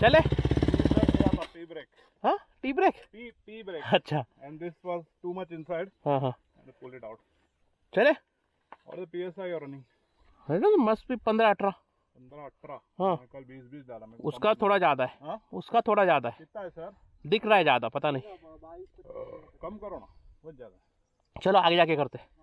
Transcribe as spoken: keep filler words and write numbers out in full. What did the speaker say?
चले। Tea break. हाँ tea break. Tea tea break. अच्छा। And this was too much inside. हाँ हाँ। And pull it out. चले। What is the P S I you're running? है ना मस्त भी पंद्रह अठारह। पंद्रह अठारह। हाँ। कल बीस बीस डाला मैं। उसका थोड़ा ज्यादा है। हाँ? उसका थोड़ा ज्यादा है। कितना है सर? दिख रहा है ज्यादा, पता नहीं। कम करो ना, बहुत ज्यादा। चलो आगे जाके करते।